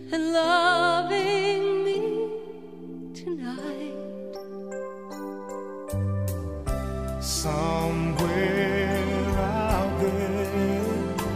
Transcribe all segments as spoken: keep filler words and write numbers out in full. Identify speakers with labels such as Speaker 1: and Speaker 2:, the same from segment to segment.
Speaker 1: and loving me tonight.
Speaker 2: Somewhere out there,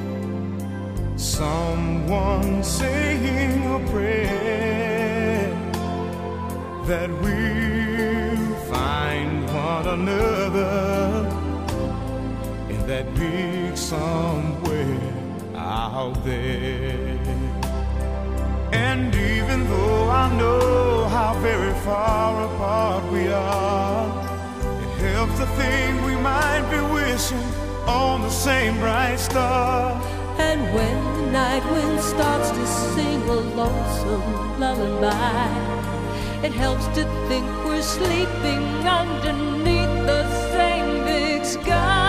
Speaker 2: someone saying a prayer that we'll find one another in that big somewhere out there. And even though I know how very far apart we are, it helps to think we might be wishing on the same bright star.
Speaker 1: And when the night wind starts to sing a lonesome lullaby, it helps to think we're sleeping underneath the same big sky.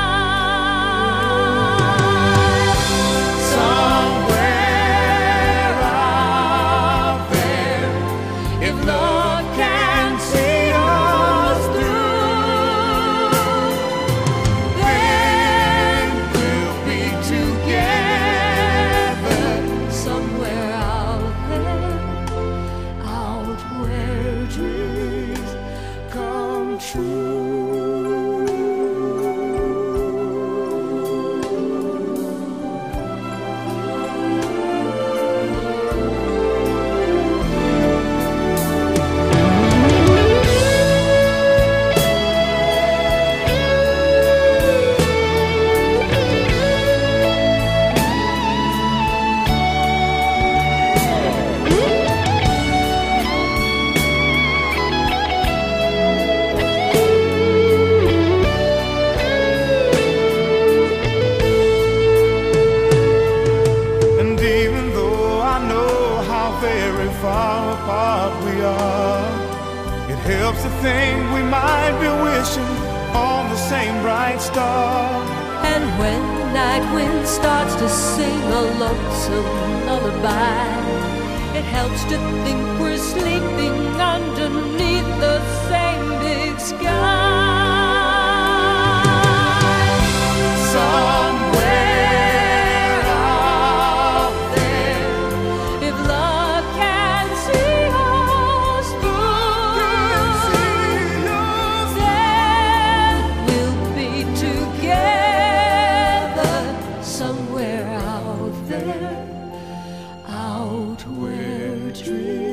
Speaker 2: Somewhere out there, if love can see us through, then we'll be together
Speaker 1: somewhere out there, out where dreams come true.
Speaker 2: Very far apart we are, it helps to think we might be wishing on the same bright star.
Speaker 1: And when the night wind starts to sing a lonesome lullaby, it helps to think we're sleeping underneath the same big sky.
Speaker 2: Somewhere out there,
Speaker 1: if love can see us through, then we'll be together somewhere out there, out where dreams